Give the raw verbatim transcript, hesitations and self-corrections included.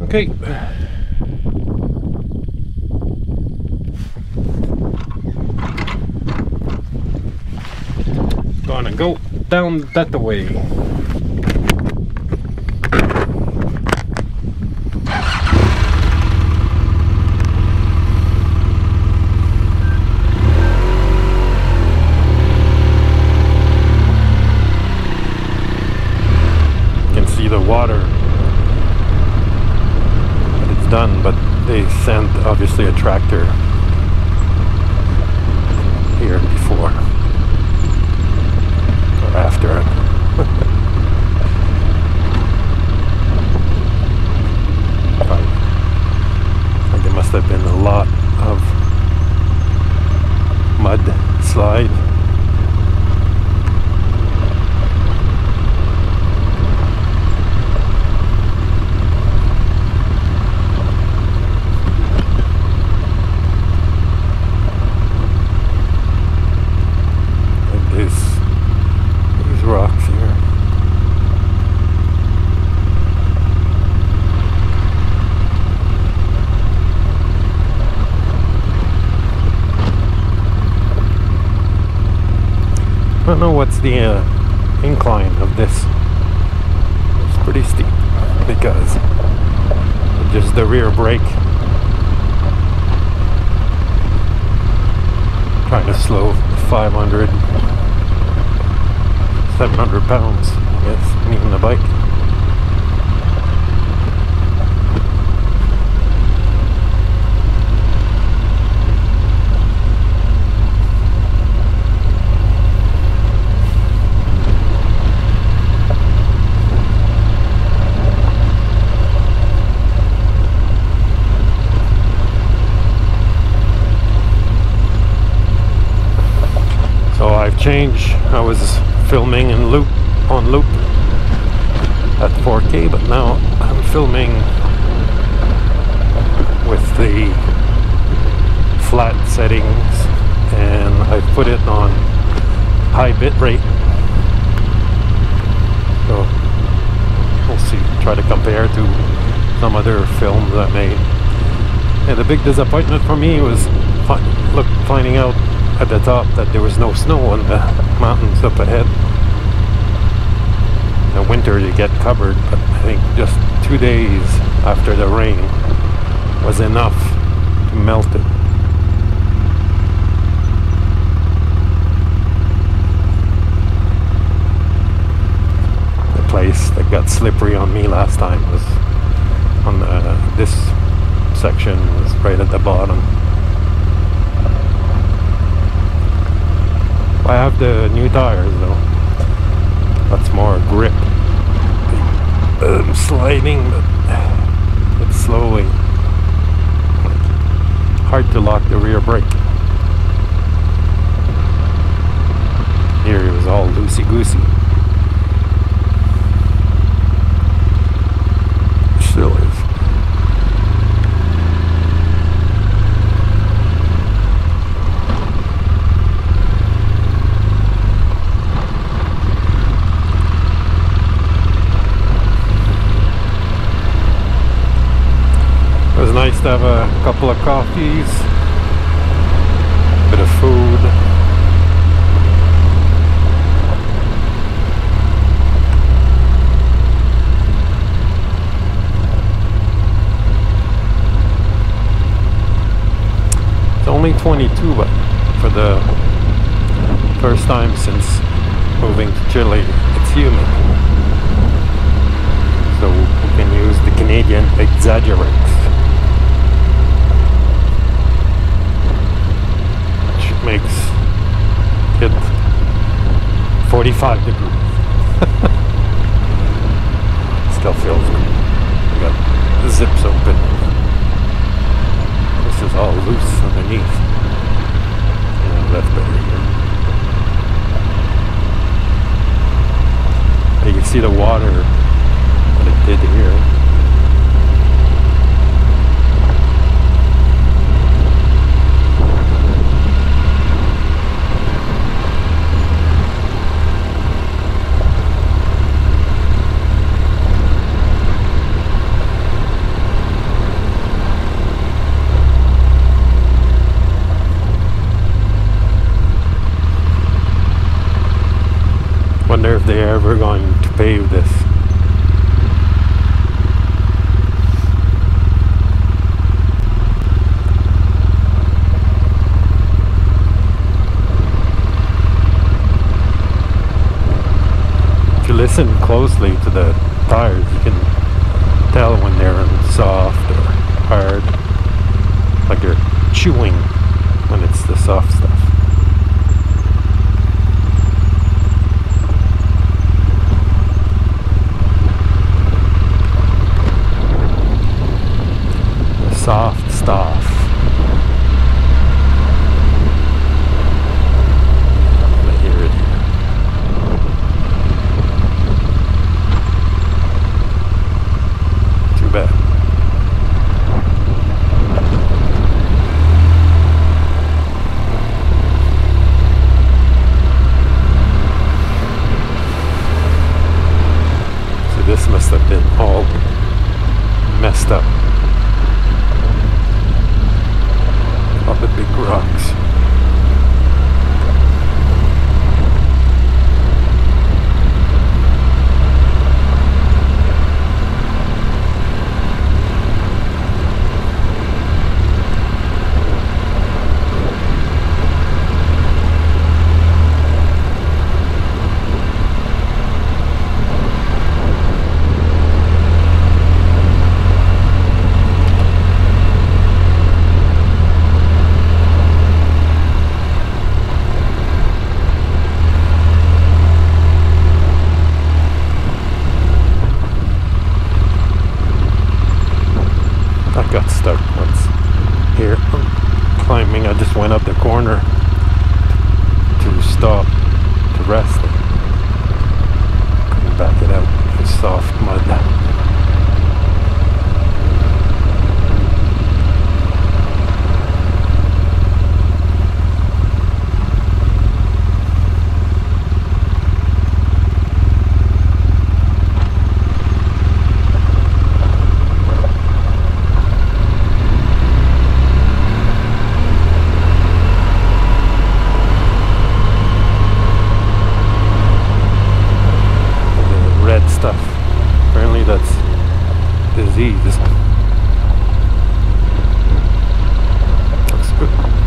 Okay. Gonna go down DATAWAY. You can see the water. It's done, but they sent obviously a tractor here before. After it. Right. And there must have been a lot of mud slide. Rocks here. I don't know what's the uh, incline of this. It's pretty steep because just the rear brake trying to slow five hundred seven hundred pounds, I guess, and even the bike. So I've changed. I was filming in loop on loop at four K, but now I'm filming with the flat settings, and I put it on high bit rate. So we'll see. Try to compare to some other films I made. And the big disappointment for me was fi look finding out at the top that there was no snow on the mountains up ahead. In the winter you get covered, but I think just two days after the rain was enough to melt it. The place that got slippery on me last time was on the, this section was right at the bottom. I have the new tires though. That's more grip. I'm sliding, but it's slowly. Hard to lock the rear brake. Here it was all loosey-goosey. Still is. It was nice to have a couple of coffees, a bit of food. It's only twenty-two, but for the first time since moving to Chile, it's humid. So we can use the Canadian exaggerates. Makes it forty-five degrees. Still feels good. We got the zips open. This is all loose underneath. And that's better here. You can see the water, what it did here. they ever going to pave this? If you listen closely to the tires, you can tell when they're soft or hard, like they're chewing when it's the soft stuff. The soft stuff. I hear it here. Too bad. This must have been all messed up. All the big rocks. Got stuck once here. I'm climbing. I just went up the corner to stop to rest. Couldn't back it out. It's soft mud. Stuff. Apparently that's disease. Looks good.